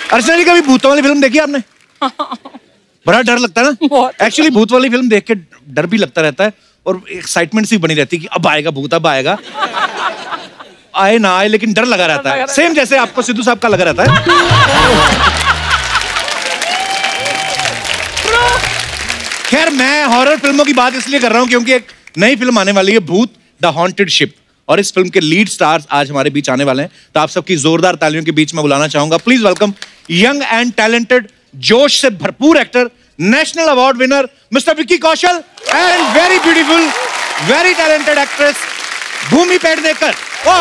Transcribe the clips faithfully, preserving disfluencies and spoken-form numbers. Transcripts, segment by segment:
अर्चना जी कभी भूतों वाली फिल्म देखी आपने? बड़ा डर लगता है ना? एक्चुअली भूत वाली फिल्म देख के डर भी लगता रहता है और एक्साइटमेंट सी बनी रहती है कि अब आएगा भूत, अब आएगा। आए ना आए लेकिन डर लगा रहता है, सेम जैसे आपको सिद्धू साहब का लगा रहता है। खैर मैं हॉरर फिल्मों की बात इसलिए कर रहा हूं क्योंकि एक नई फिल्म आने वाली है, भूत द हॉन्टेड शिप, और इस फिल्म के लीड स्टार्स आज हमारे बीच आने वाले हैं। तो आप सबकी जोरदार तालियों के बीच में बुलाना चाहूंगा। Please welcome young and talented, जोश से भरपूर actor, national award winner mister Vicky Kaushal and very beautiful, very talented actress Bhumi Pednekar.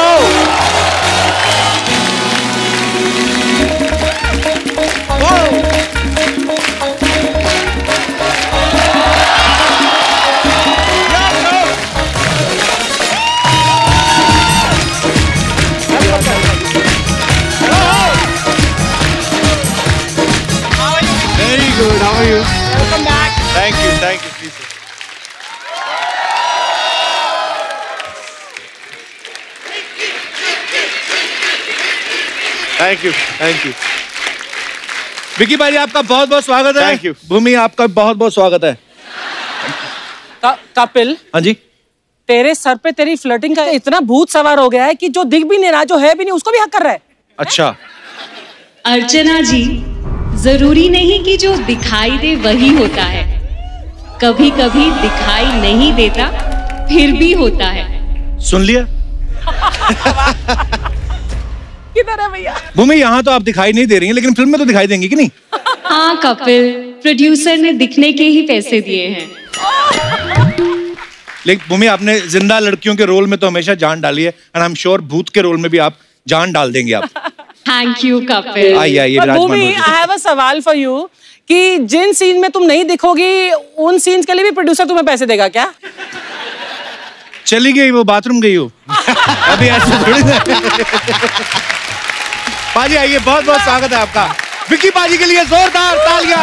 Very good. How are you? Welcome back. Thank you. Thank you. Please. Thank you. Thank you. Vicky भाई आपका बहुत बहुत स्वागत है। Thank you. भूमि आपका बहुत बहुत स्वागत है। का, कपिल, हाँ जी। तेरे सर पे तेरी फ्लर्टिंग का इतना भूत सवार हो गया है कि जो दिख भी नहीं रहा, जो है भी नहीं, उसको भी हक कर रहा है। अच्छा। अर्चना जी, जरूरी नहीं कि जो दिखाई दे वही होता है, कभी कभी दिखाई नहीं देता फिर भी होता है। सुन लिया? किधर है भैया? भूमि यहाँ तो आप दिखाई नहीं दे रही हैं, लेकिन फिल्म में तो दिखाई देंगी कि नहीं? हाँ कपिल, प्रोड्यूसर ने दिखने के ही पैसे दिए हैं। लेकिन भूमि आपने जिंदा लड़कियों के रोल में तो हमेशा जान डाली है, एंड आई एम श्योर भूत के रोल में भी आप जान डाल देंगे आप। Thank you Kapil. आइए आइए विराजमान भूमि, होइए। आई हैव अ सवाल फॉर यू कि जिन सीन में तुम नहीं दिखोगी उन सीन्स के लिए भी प्रोड्यूसर तुम्हें पैसे देगा क्या? चली गई वो, बाथरूम गई हो। अभी ऐसे थोड़ी ना। पाजी आइए, बहुत बहुत स्वागत है आपका। विक्की पाजी के लिए जोरदार तालियां।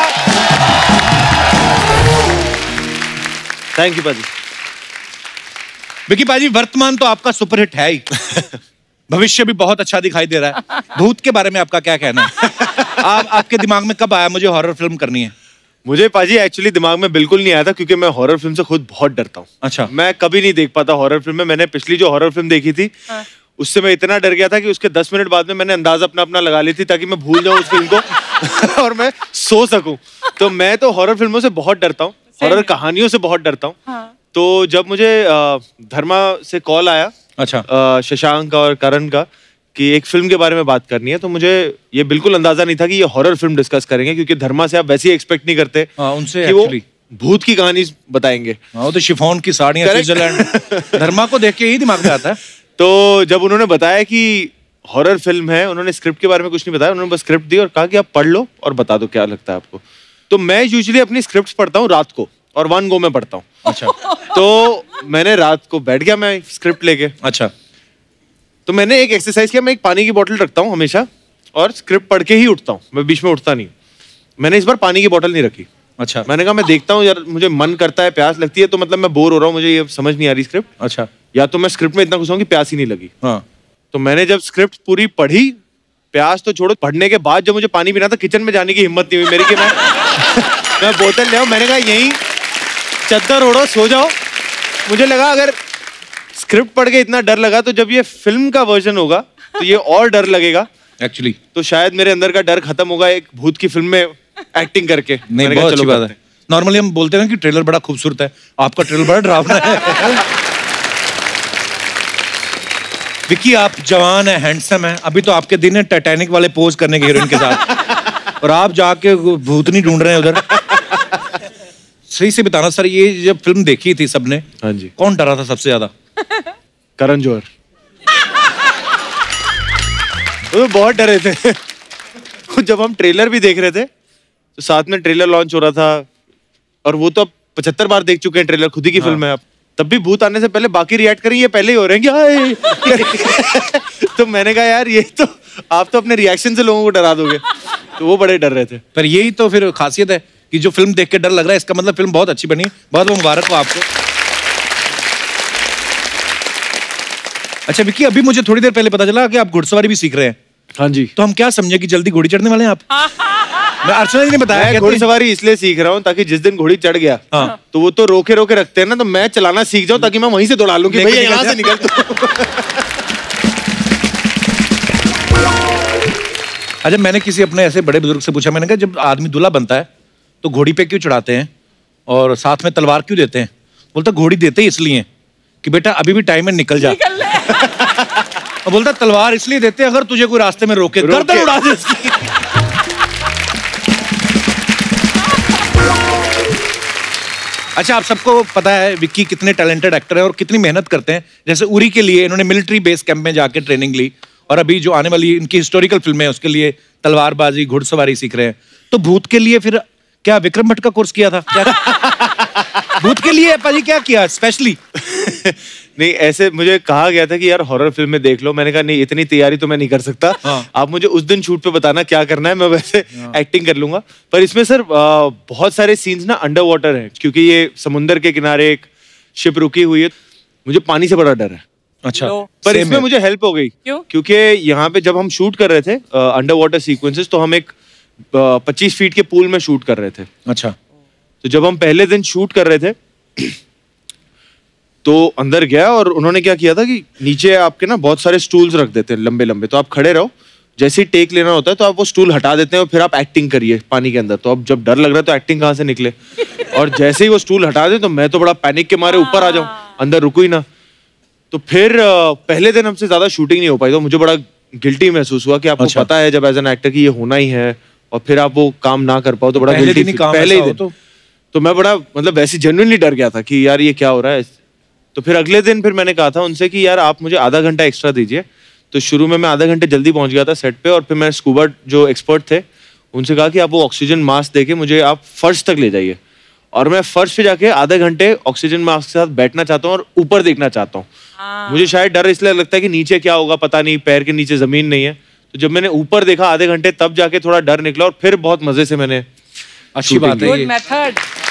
Thank you, पाजी। विक्की पाजी, वर्तमान तो आपका सुपरहिट है ही, भविष्य भी बहुत अच्छा दिखाई दे रहा है। भूत के बारे में आपका क्या कहना है? आप आपके दिमाग में कब आया मुझे हॉरर फिल्म करनी है? मुझे पाजी एक्चुअली दिमाग में बिल्कुल नहीं आया था क्योंकि मैं हॉरर फिल्म से खुद बहुत डरता हूँ। अच्छा। मैं कभी नहीं देख पाता हॉरर फिल्म में। मैंने पिछली जो हॉरर फिल्म देखी थी हाँ। उससे मैं इतना डर गया था कि उसके दस मिनट बाद में मैंने अंदाज अपना अपना लगा ली थी ताकि मैं भूल जाऊं उस फिल्म को और मैं सो सकूं। तो मैं तो हॉरर फिल्मों से बहुत डरता हूँ, हॉरर कहानियों से बहुत डरता हूँ। हाँ। तो जब मुझे धर्मा से कॉल आया, अच्छा, शशांक और करण का, कि एक फिल्म के बारे में बात करनी है, तो मुझे ये बिल्कुल अंदाजा नहीं था कि ये हॉरर फिल्म डिस्कस करेंगे, क्योंकि धर्मा से आप वैसे ही एक्सपेक्ट नहीं करते हाँ, उनसे कि वो भूत की कहानी बताएंगे। हाँ, वो तो शिफॉन की साड़ियां स्विट्जरलैंड धर्मा को देख के ही दिमाग में आता है। तो जब उन्होंने बताया कि हॉरर फिल्म है, उन्होंने स्क्रिप्ट के बारे में कुछ नहीं बताया, उन्होंने बस स्क्रिप्ट दी और कहा कि आप पढ़ लो और बता दो क्या लगता है आपको। तो मैं यूजुअली अपनी स्क्रिप्ट पढ़ता हूँ रात को और वन गो में पढ़ता हूँ। अच्छा। तो मैंने रात को बैठ गया मैं स्क्रिप्ट लेके। अच्छा। तो मैंने एक एक्सरसाइज किया, मैं एक पानी की बोतल रखता हूँ हमेशा और स्क्रिप्ट पढ़ के ही उठता हूँ, मैं बीच में उठता नहीं। मैंने इस बार पानी की बोतल नहीं रखी। अच्छा। मैंने कहा मैं देखता हूँ यार, मुझे मन करता है, प्यास लगती है, तो मतलब मैं बोर हो रहा हूँ, मुझे ये समझ नहीं आ रही स्क्रिप्ट। अच्छा। या तो मैं स्क्रिप्ट में इतना घुसा हूं कि प्यास ही नहीं लगी। हाँ। तो मैंने जब स्क्रिप्ट पूरी पढ़ी, प्यास तो छोड़ो, पढ़ने के बाद जब मुझे पानी पीना था, किचन में जाने की हिम्मत नहीं हुई मेरी कि मैं मैं बोतल ले आऊं। मैंने कहा यहीं चद्दर ओढ़ो, सो जाओ। मुझे लगा अगर स्क्रिप्ट पढ़ के इतना डर लगा तो जब ये फिल्म का वर्जन होगा तो ये और डर लगेगा एक्चुअली। तो शायद मेरे अंदर का डर खत्म होगा एक भूत की फिल्म में एक्टिंग करके। नहीं, बहुत अच्छी बात है। नॉर्मली हम बोलते हैं कि ट्रेलर बड़ा खूबसूरत है, आपका ट्रेलर बड़ा डरावना है। विक्की आप जवान है, हैंडसम है, अभी तो आपके दिन है टाइटैनिक वाले पोज करने के हीरोइन के साथ, और आप जाके भूतनी ढूंढ रहे हैं उधर। सही से बताना सर, ये जब फिल्म देखी थी सबने, हाँ जी, कौन डरा था सबसे ज्यादा? करण जौहर। वो बहुत डरे थे। जब हम ट्रेलर भी देख रहे थे तो साथ में ट्रेलर लॉन्च हो रहा था, और वो तो अब पचहत्तर बार देख चुके हैं ट्रेलर, खुद ही की हाँ। फिल्म है अब, तब भी भूत आने से पहले बाकी रिएक्ट करें, ये पहले ही हो रहे हैं क्या? तो मैंने कहा यार ये तो आप तो अपने रिएक्शन से लोगों को डरा दोगे, तो वो बड़े डर रहे थे। पर यही तो फिर खासियत है कि जो फिल्म देख के डर लग रहा है, इसका मतलब फिल्म बहुत अच्छी बनी। बहुत बहुत मुबारक हो आपको। अच्छा विक्की, अभी मुझे थोड़ी देर पहले पता चला कि आप घुड़सवारी भी सीख रहे हैं। हाँ जी। तो हम क्या समझे कि जल्दी घोड़ी चढ़ने वाले हैं आप? मैं अर्चना जी ने बताया मैं घोड़ी सवारी इसलिए सीख रहा हूँ ताकि जिस दिन घोड़ी चढ़ गया हाँ। तो वो तो रोके रोके रखते हैं ना, तो मैं चलाना सीख जाऊं ताकि मैं वहीं से दौड़ा लूं कि भैया यहाँ से निकल तू। अच्छा, मैंने किसी अपने ऐसे बड़े बुजुर्ग से पूछा, मैंने कहा जब आदमी दूल्हा बनता है तो घोड़ी पे क्यों चढ़ाते हैं और साथ में तलवार क्यों देते हैं? बोलता घोड़ी देते ही इसलिए कि बेटा अभी भी टाइम में निकल जा। और बोलता तलवार इसलिए देते अगर तुझे कोई रास्ते में रोके, गर्दन उड़ा दे इसकी। अच्छा, आप सबको पता है विक्की कितने टैलेंटेड एक्टर हैं और कितनी मेहनत करते हैं। जैसे उरी के लिए इन्होंने मिलिट्री बेस कैंप में जाके ट्रेनिंग ली और अभी जो आने वाली इनकी हिस्टोरिकल फिल्म है उसके लिए तलवारबाजी घुड़सवारी सीख रहे हैं। तो भूत के लिए फिर क्या विक्रम भट्ट का कोर्स किया था? भूत के लिए पाजी क्या किया स्पेशली? नहीं, ऐसे मुझे कहा गया था कि यार हॉरर फिल्म में देख लो। मैंने कहा नहीं, इतनी तैयारी तो मैं नहीं कर सकता। हाँ। आप मुझे उस दिन शूट पे बताना क्या करना है, मैं वैसे हाँ। एक्टिंग कर लूंगा। पर इसमें सर बहुत सारे सीन्स ना अंडर वाटर हैं, क्योंकि ये समुंदर के किनारे एक शिप रुकी हुई है। मुझे पानी से बड़ा डर है। अच्छा, पर इसमें मुझे हेल्प हो गई। क्यों? क्योंकि यहाँ पे जब हम शूट कर रहे थे अंडर वाटर सीक्वेंसेस, तो हम एक पच्चीस फीट के पूल में शूट कर रहे थे। अच्छा, तो जब हम पहले दिन शूट कर रहे थे तो अंदर गया और उन्होंने क्या किया था कि नीचे आपके ना बहुत सारे स्टूल्स रख देते हैं लंबे लंबे, तो आप खड़े रहो, जैसे ही टेक लेना होता है तो आप वो स्टूल हटा देते हैं और फिर आप एक्टिंग करिए पानी के अंदर। तो अब जब डर लग रहा है तो एक्टिंग कहाँ से निकले? और जैसे ही वो स्टूल हटा दे तो मैं तो बड़ा पैनिक के मारे ऊपर आ जाऊं, अंदर रुको ही ना। तो फिर पहले दिन हमसे ज्यादा शूटिंग नहीं हो पाई, तो मुझे बड़ा गिल्टी महसूस हुआ कि आपको अच्छा। पता है जब एज एन एक्टर कि ये होना ही है और फिर आप वो काम ना कर पाओ तो बड़ा गिल्टी। पहले ही दिन तो, तो मैं बड़ा मतलब वैसे जेन्युइनली डर गया था कि यार ये क्या हो रहा है। तो फिर अगले दिन फिर मैंने कहा था उनसे कि यार आप मुझे आधा घंटा एक्स्ट्रा दीजिए। तो शुरू में मैं आधा घंटे जल्दी पहुंच गया था सेट पे, और फिर मैं स्कूबा जो एक्सपर्ट थे उनसे कहा कि आप वो ऑक्सीजन मास्क देके मुझे आप फर्श तक ले जाइए, और मैं फर्श पे जाके आधे घंटे ऑक्सीजन मास्क के साथ बैठना चाहता हूँ और ऊपर देखना चाहता हूँ। मुझे शायद डर इसलिए लगता है कि नीचे क्या होगा पता नहीं, पैर के नीचे जमीन नहीं है। तो जब मैंने ऊपर देखा आधे घंटे, तब जाके थोड़ा डर निकला और फिर बहुत मजे से मैंने। अच्छी बात है।